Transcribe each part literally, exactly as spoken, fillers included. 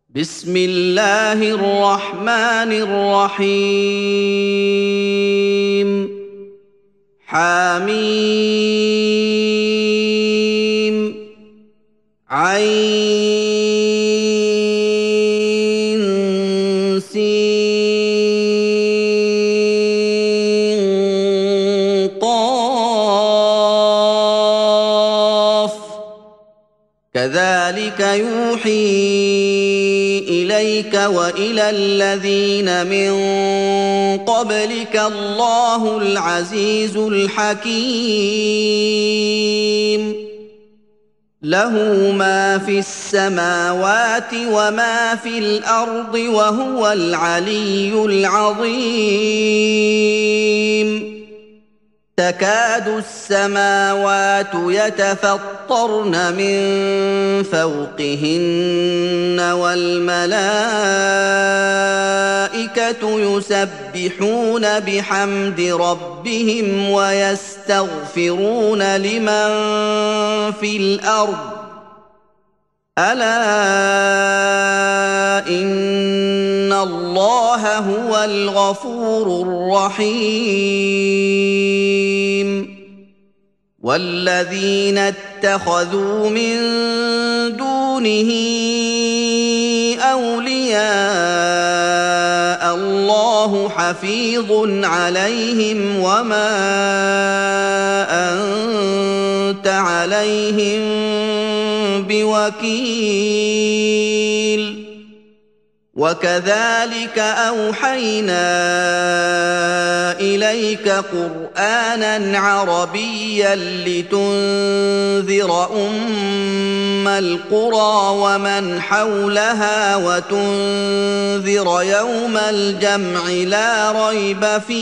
بسم الله الرحمن الرحيم حميم عين سين قاف كذلك يوحي إليك وإلى الذين من قبلك الله العزيز الحكيم له ما في السماوات وما في الأرض وهو العلي العظيم تكاد السماوات يتفطرن من فوقهن والملائكة يسبحون بحمد ربهم ويستغفرون لمن في الأرض ألا إن الله هو الغفور الرحيم والذين اتخذوا من دونه أولياء الله حفيظ عليهم وما أنت عليهم بوكيل وكذلك أوحينا إليك قرآناً عربياً لتنذر أم القرى ومن حولها وتنذر يوم الجمع لا ريب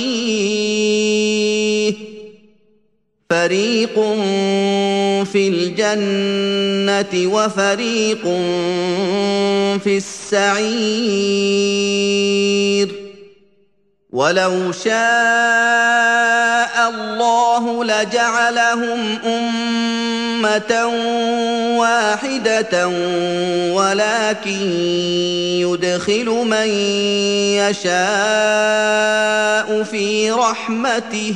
فيه فريق في الجنة وفريق في السعير ولو شاء الله لجعلهم أمة واحدة ولكن يدخل من يشاء في رحمته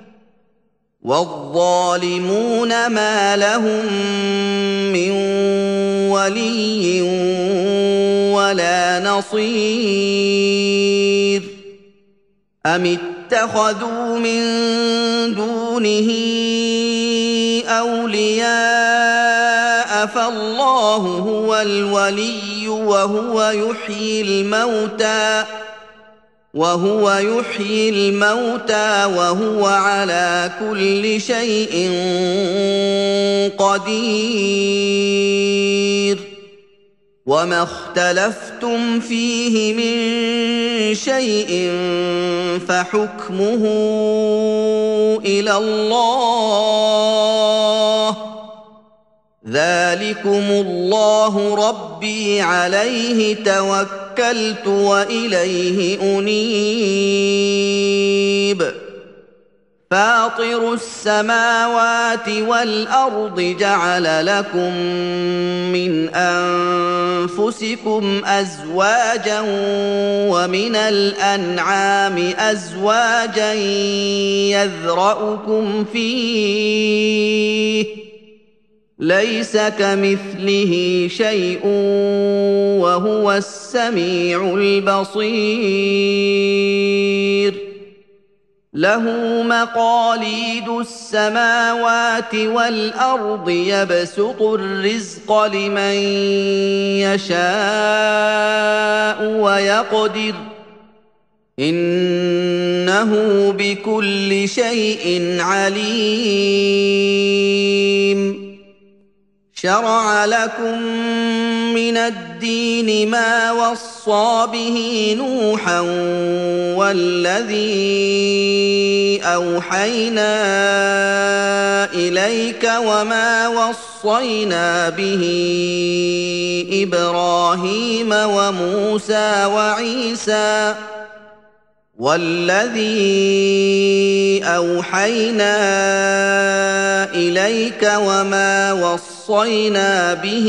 والظالمون ما لهم من ولي ولا نصير أم اتخذوا من دونه أولياء فالله هو الولي وهو يحيي الموتى وهو يحيي الموتى وهو على كل شيء قدير وما اختلفتم فيه من شيء فحكمه إلى الله ذلكم الله ربي عليه توكلت وإليه أنيب فاطر السماوات والأرض جعل لكم من أنفسكم أزواجا ومن الأنعام أزواجا يذرأكم فيه ليس كمثله شيء وهو السميع البصير له مقاليد السماوات والأرض يبسط الرزق لمن يشاء ويقدر إنه بكل شيء عليم شرع لكم من الدين ما وصى به نوحا والذي أوحينا إليك وما وصينا به إبراهيم وموسى وعيسى والذي أوحينا إليك وما وصينا وَصَّيْنَا بِهِ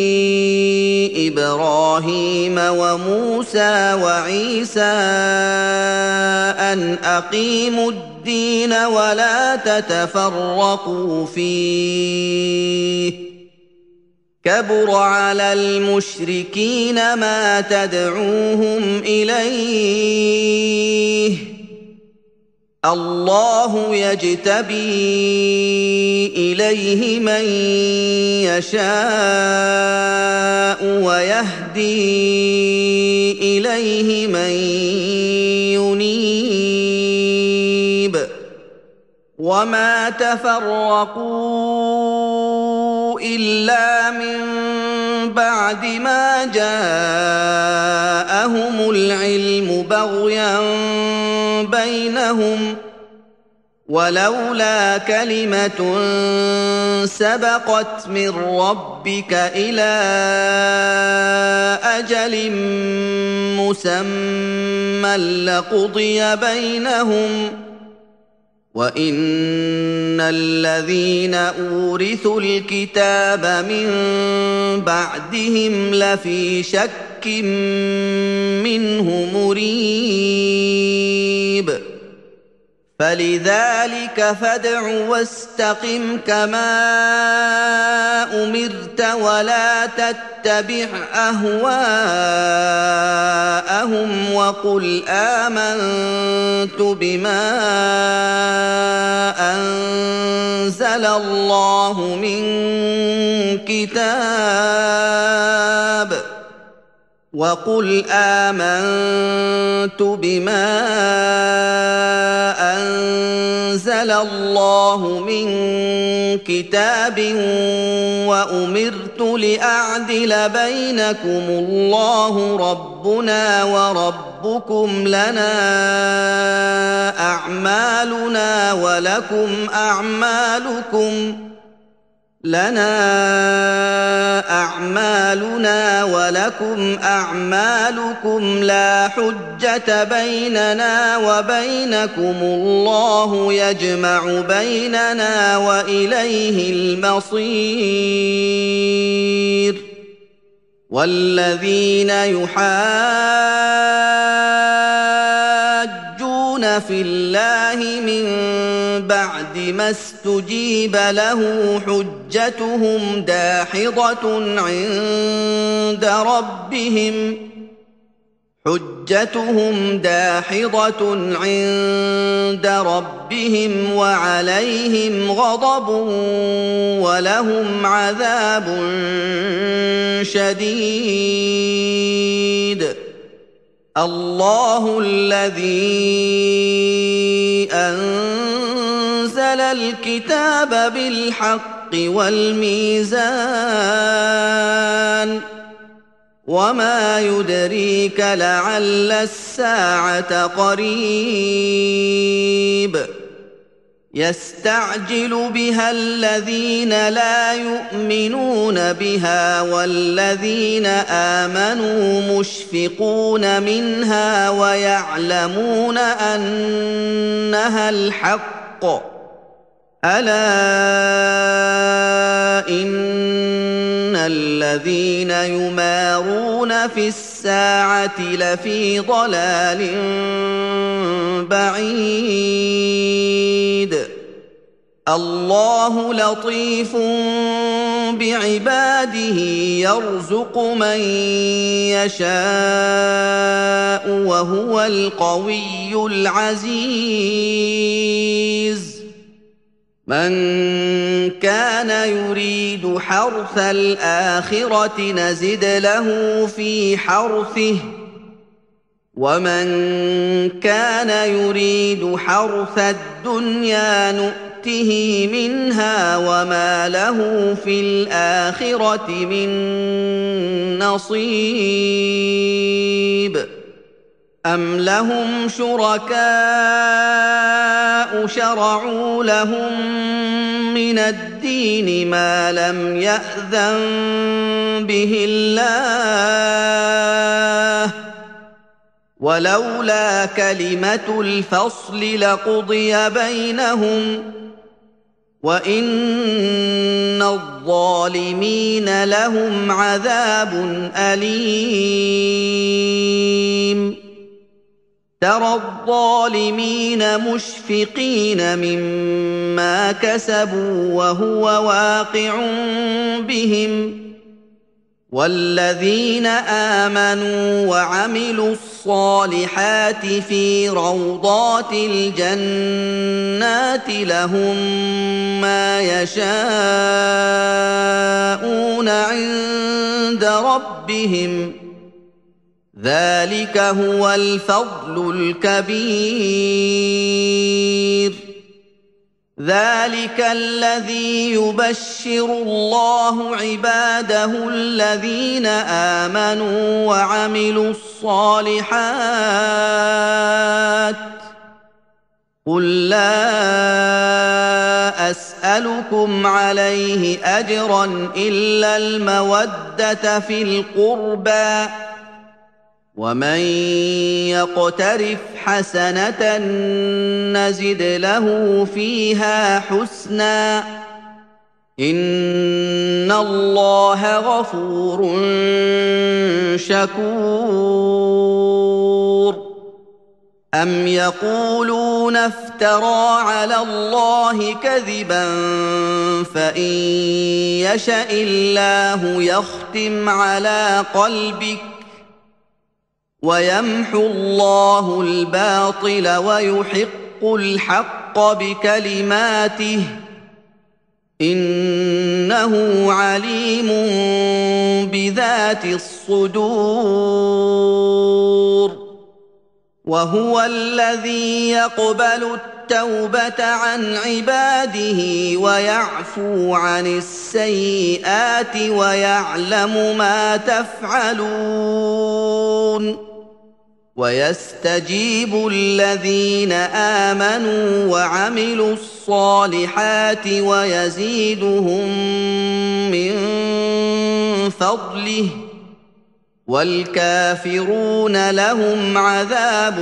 إِبْرَاهِيمَ وَمُوسَىٰ وَعِيسَىٰ أَنْ أَقِيمُوا الدِّينَ وَلَا تَتَفَرَّقُوا فِيهِ ۚ كَبُرَ عَلَى الْمُشْرِكِينَ مَا تَدْعُوهُمْ إِلَيْهِ ۚ اللَّهُ يَجْتَبِي إِلَيْهِ مَن يَشَاءُ وَيَهْدِي إِلَيْهِ مَن يُنِيبُ ۚ وَمَا تَفَرَّقُوا إِلَّا مِن بَعْدِ مَا جَاءَهُمُ الْعِلْمُ بَغْيًا بَيْنَهُمْ ۚ وَلَوْلَا كَلِمَةٌ سَبَقَتْ مِن رَّبِّكَ إِلَىٰ أَجَلٍ مُّسَمًّى لَّقُضِيَ بَيْنَهُمْ ۚ وَإِنَّ الَّذِينَ أُورِثُوا الْكِتَابَ مِن بَعْدِهِمْ لَفِي شَكٍّ مِّنْهُ مُرِيبٍ فَلِذَٰلِكَ فَادْعُ وَاسْتَقِمْ كَمَا أُمِرْتَ وَلَا تَتَّبِعْ أَهْوَاءَهُمْ وَقُلْ آمَنتُ بِمَا أَنزَلَ اللَّهُ مِن كِتَابٍ وَقُلْ آمَنتُ بِمَا أَنزَلَ اللَّهُ مِن كِتَابٍ وَأُمِرْتُ لِأَعْدِلَ بَيْنَكُمُ اللَّهُ رَبُّنَا وَرَبُّكُمْ لَنَا أَعْمَالُنَا وَلَكُمْ أَعْمَالُكُمْ لَنَا أَعْمَالُنَا وَلَكُمْ أَعْمَالُكُمْ لَا حُجَّةَ بَيْنَنَا وَبَيْنَكُمُ اللَّهُ يَجْمَعُ بَيْنَنَا وَإِلَيْهِ الْمَصِيرُ وَالَّذِينَ يُحَاجُّونَ فِي اللَّهِ مِن بَعْدِ مَا اسْتُجِيبَ لَهُ حُجَّتُهُمْ دَاحِضَةٌ عِندَ رَبِّهِمْ حُجَّتُهُمْ دَاحِضَةٌ عِندَ رَبِّهِمْ وَعَلَيْهِمْ غَضَبٌ وَلَهُمْ عَذَابٌ شَدِيدٌ اللَّهُ الَّذِي أَنزَلَ الْكِتَابَ بِالْحَقِّ وَالْمِيزَانَ وَمَا يُدْرِيكَ لَعَلَّ السَّاعَةَ قَرِيبٌ يَسْتَعْجِلُ بِهَا الَّذِينَ لَا يُؤْمِنُونَ بِهَا وَالَّذِينَ آمَنُوا مُشْفِقُونَ مِنْهَا وَيَعْلَمُونَ أَنَّهَا الْحَقُّ أَلَا إِنَّ الَّذِينَ يُمَارُونَ فِي السَّاعَةِ لَفِي ضَلَالٍ بَعِيدٍ اللَّهُ لَطِيفٌ بِعِبَادِهِ يَرْزُقُ مَن يَشَاءُ وَهُوَ الْقَوِيُّ الْعَزِيزُ مَن كَانَ يُرِيدُ حَرْثَ الْآخِرَةِ نَزِدْ لَهُ فِي حَرْثِهِ وَمَن كَانَ يُرِيدُ حَرْثَ الدُّنْيَا نُؤْتِهِ مِنْهَا وَمَا لَهُ فِي الْآخِرَةِ مِن نَّصِيبٍ أَمْ لَهُمْ شُرَكَاءُ شَرَعُوا لَهُم مِّنَ الدِّينِ مَا لَمْ يَأْذَن بِهِ اللَّهُ ۚ وَلَوْلَا كَلِمَةُ الْفَصْلِ لَقُضِيَ بَيْنَهُمْ ۗ وَإِنَّ الظَّالِمِينَ لَهُمْ عَذَابٌ أَلِيمٌ تَرَى الظَّالِمِينَ مُشْفِقِينَ مِمَّا كَسَبُوا وَهُوَ وَاقِعٌ بِهِمْ وَالَّذِينَ آمَنُوا وَعَمِلُوا الصَّالِحَاتِ فِي رَوْضَاتِ الْجَنَّاتِ لَهُم مَّا يَشَاءُونَ عِندَ رَبِّهِمْ ۚ ذَلِكَ هُوَ الْفَضْلُ الْكَبِيرُ ذَلِكَ الَّذِي يُبَشِّرُ اللَّهُ عِبَادَهُ الَّذِينَ آمَنُوا وَعَمِلُوا الصَّالِحَاتِ ۗ قُل لَّا أَسْأَلُكُمْ عَلَيْهِ أَجْرًا إِلَّا الْمَوَدَّةَ فِي الْقُرْبَىٰ ۗ وَمَن يَقْتَرِفْ حَسَنَةً نَّزِدْ لَهُ فِيهَا حُسْنًا ۚ إِنَّ اللَّهَ غَفُورٌ شَكُورٌ أَمْ يَقُولُونَ افْتَرَىٰ عَلَى اللَّهِ كَذِبًا فَإِن يَشَإِ اللَّهُ يَخْتِمْ عَلَىٰ قَلْبِكَ وَيَمْحُو اللَّهُ الْبَاطِلَ وَيُحِقُّ الْحَقَّ بِكَلِمَاتِهِ ۚ إِنَّهُ عَلِيمٌ بِذَاتِ الصُّدُورِ وَهُوَ الَّذِي يَقْبَلُ التَّوْبَةَ عَنْ عِبَادِهِ وَيَعْفُو عَنِ السَّيِّئَاتِ وَيَعْلَمُ مَا تَفْعَلُونَ وَيَسْتَجِيبُ الَّذِينَ آمَنُوا وَعَمِلُوا الصَّالِحَاتِ وَيَزِيدُهُم مِّن فَضْلِهِ ۚ وَالْكَافِرُونَ لَهُمْ عَذَابٌ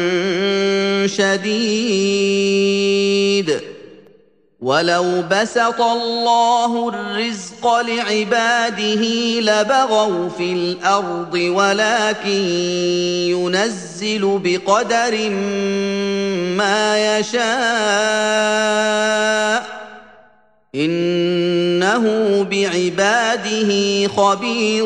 شَدِيدٌ وَلَوْ بَسَطَ اللَّهُ الرِّزْقَ لِعِبَادِهِ لَبَغَوْا فِي الْأَرْضِ وَلَٰكِن يُنَزِّلُ بِقَدَرٍ مَّا يَشَاءُ ۚ إِنَّهُ بِعِبَادِهِ خَبِيرٌ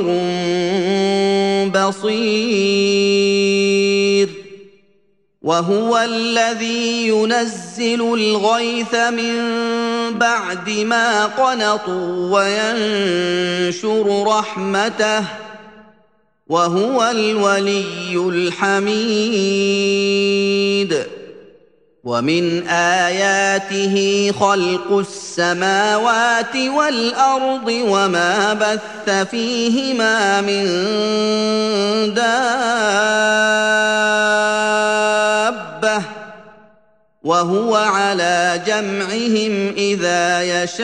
بَصِيرٌ وَهُوَ الَّذِي يُنَزِّلُ الْغَيْثَ مِن بَعْدِ مَا قَنَطُوا وَيَنشُرُ رَحْمَتَهُ ۚ وَهُوَ الْوَلِيُّ الْحَمِيدُ وَمِنْ آيَاتِهِ خَلْقُ السَّمَاوَاتِ وَالْأَرْضِ وَمَا بَثَّ فِيهِمَا مِن دَابَّةٍ ۚ وَهُوَ عَلَىٰ جَمْعِهِمْ إِذَا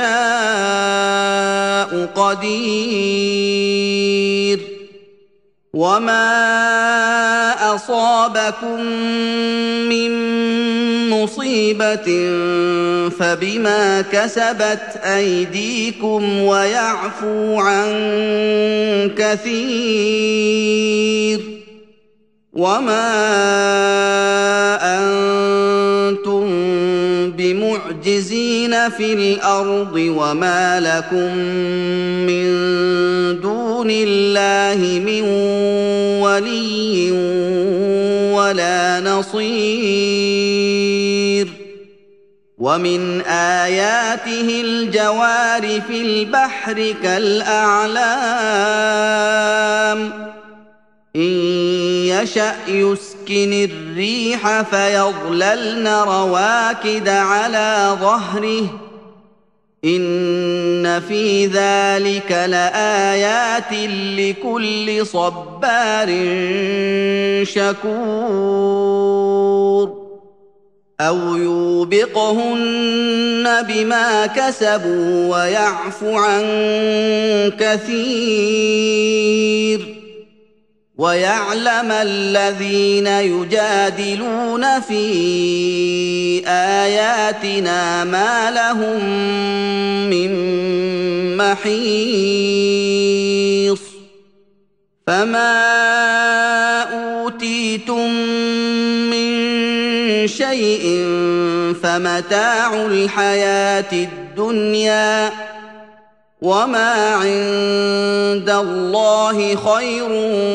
يَشَاءُ قَدِيرٌ وَمَا أَصَابَكُم مِّن مُّصِيبَةٍ فَبِمَا كَسَبَتْ أَيْدِيكُمْ وَيَعْفُو عَن كَثِيرٍ وَمَا أَنتُم بِمُعْجِزِينَ فِي الْأَرْضِ وَمَا لَكُم مِّن دُونِ اللَّهِ مِن وَلِيٍّ وَلَا نَصِيرٍ وَمِنْ آيَاتِهِ الْجَوَارِ فِي الْبَحْرِ كَالْأَعْلَامِ إِن يَشَأْ يُسْكِنِ الرِّيحَ فَيَظْلَلْنَ رَوَاكِدَ عَلَىٰ ظَهْرِهِ ۚ إِنَّ فِي ذَٰلِكَ لَآيَاتٍ لِّكُلِّ صَبَّارٍ شَكُورٍ أَوْ يُوبِقْهُنَّ بِمَا كَسَبُوا وَيَعْفُ عَن كَثِيرٍ ويعلم الذين يجادلون في آياتنا ما لهم من محيص فما أوتيتم من شيء فمتاع الحياة الدنيا وما عند الله خير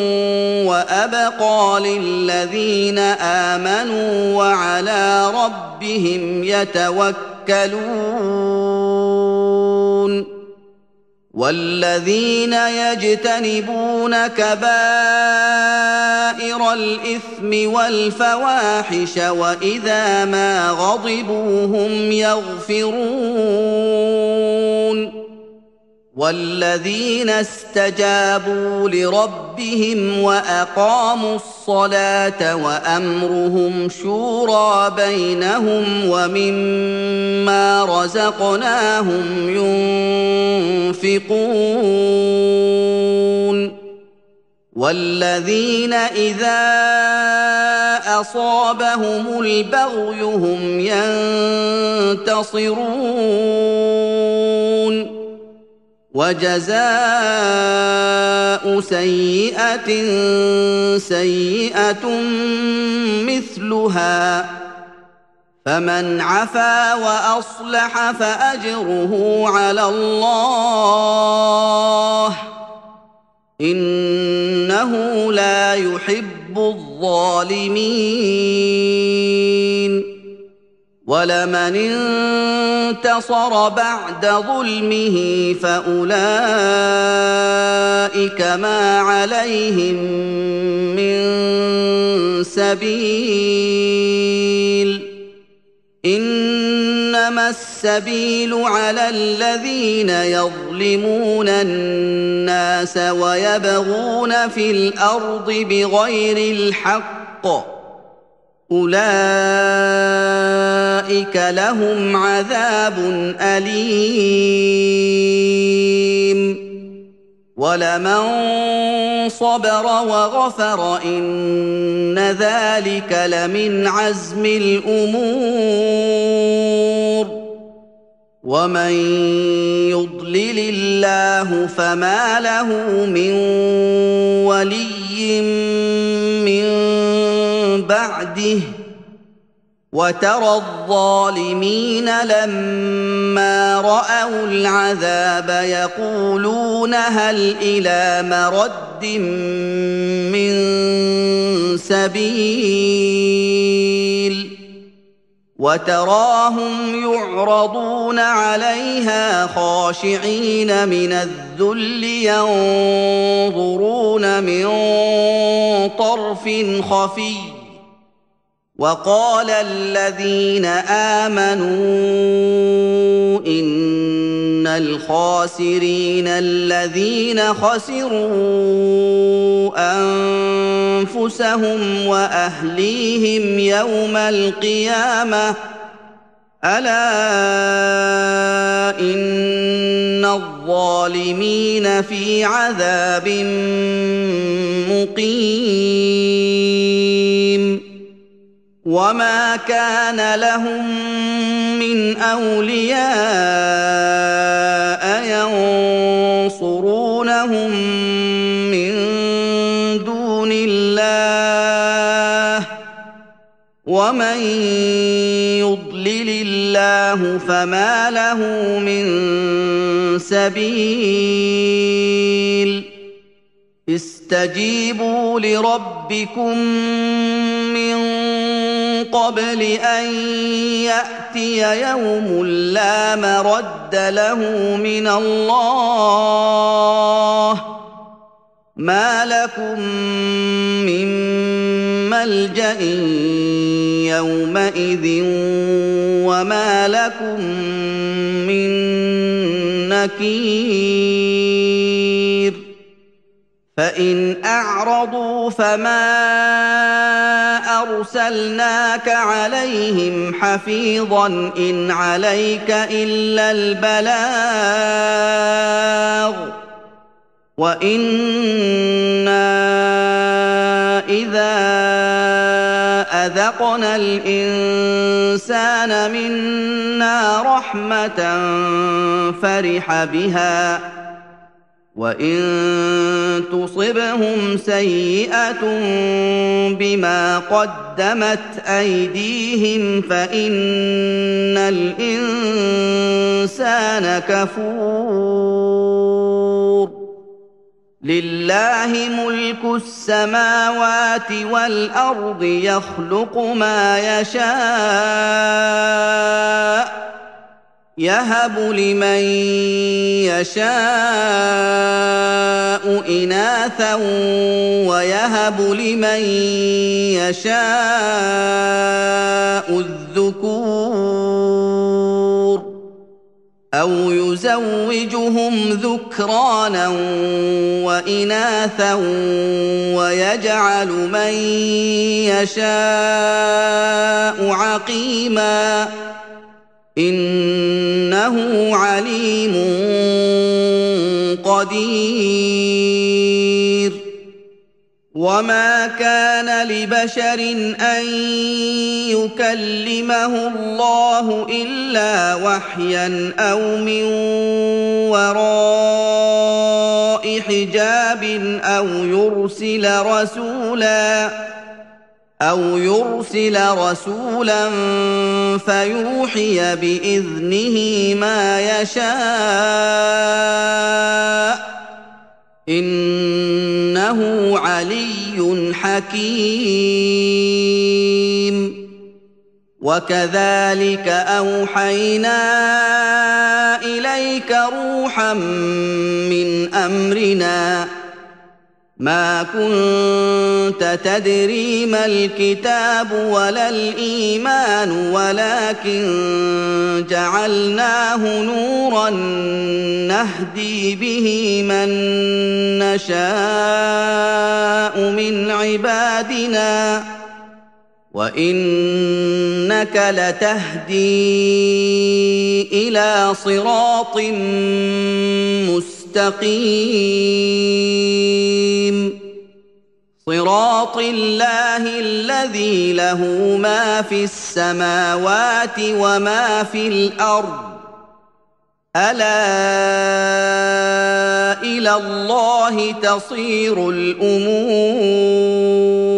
وأبقى للذين آمنوا وعلى ربهم يتوكلون والذين يجتنبون كبائر الإثم والفواحش وإذا ما غضبوا هم يغفرون والذين استجابوا لربهم وأقاموا الصلاة وأمرهم شورى بينهم ومما رزقناهم ينفقون والذين إذا أصابهم البغي هم ينتصرون وجزاء سيئة سيئة مثلها فمن عفا وأصلح فأجره على الله إنه لا يحب الظالمين ولمن انتصر بعد ظلمه فأولئك ما عليهم من سبيل إنما السبيل على الذين يظلمون الناس ويبغون في الأرض بغير الحق أولئك لهم عذاب أليم ولمن صبر وغفر إن ذلك لمن عزم الأمور ومن يضلل الله فما له من ولي من بعده وترى الظالمين لما رأوا العذاب يقولون هل إلى مرد من سبيل وتراهم يعرضون عليها خاشعين من الذل ينظرون من طرف خفي وقال الذين آمنوا إن الخاسرين الذين خسروا أنفسهم وأهليهم يوم القيامة ألا إن الظالمين في عذاب مقيم وما كان لهم من أولياء ينصرونهم من دون الله ومن يضلل الله فما له من سبيل استجيبوا لربكم من قبل أن يأتي يوم لا مرد له من الله ما لكم من ملجأ يومئذ وما لكم من نكير فإن أعرضوا فما أرسلناك عليهم حفيظا إن عليك إلا البلاغ وإنا إِذَا أَذَقْنَا الْإِنسَانَ مِنَّا رَحْمَةً فَرِحَ بِهَا وَإِن تُصِبْهُمْ سَيِّئَةٌ بِمَا قَدَّمَتْ أَيْدِيهِمْ فَإِنَّ الْإِنسَانَ كَفُورٌ لِلَّهِ مُلْكُ السَّمَاوَاتِ وَالْأَرْضِ يَخْلُقُ مَا يَشَاءُ يَهَبُ لِمَن يَشَاءُ إِنَاثًا وَيَهَبُ لِمَن يَشَاءُ الذُّكُورَ أَوْ يُزَوِّجُهُمْ ذُكْرَانًا وَإِنَاثًا وَيَجْعَلُ مَن يَشَاءُ عَقِيمًا إِنَّهُ عَلِيمٌ قَدِيرٌ وَمَا كَانَ لِبَشَرٍ أَن يُكَلِّمَهُ اللَّهُ إِلَّا وَحْيًا أَوْ مِن وَرَاءِ حِجَابٍ أَوْ يُرْسِلَ رَسُولًا أَوْ يُرْسِلَ رَسُولًا فَيُوحِيَ بِإِذْنِهِ مَا يَشَاءُ إِنَّهُ عَلِيٌّ حَكِيمٌ وَكَذَلِكَ أَوْحَيْنَا إِلَيْكَ رُوحًا مِّنْ أَمْرِنَا مَا كُنتَ تَدْرِي مَا الْكِتَابُ وَلَا الْإِيمَانُ وَلَٰكِن جَعَلْنَاهُ نُورًا نَّهْدِي بِهِ مَن نَّشَاءُ مِنْ عِبَادِنَا ۚ وَإِنَّكَ لَتَهْدِي إِلَىٰ صِرَاطٍ مُّسْتَقِيمٍ صِرَاطِ اللَّهِ الَّذِي لَهُ مَا فِي السَّمَاوَاتِ وَمَا فِي الْأَرْضِ ۗ أَلَا إِلَى اللَّهِ تَصِيرُ الْأُمُورُ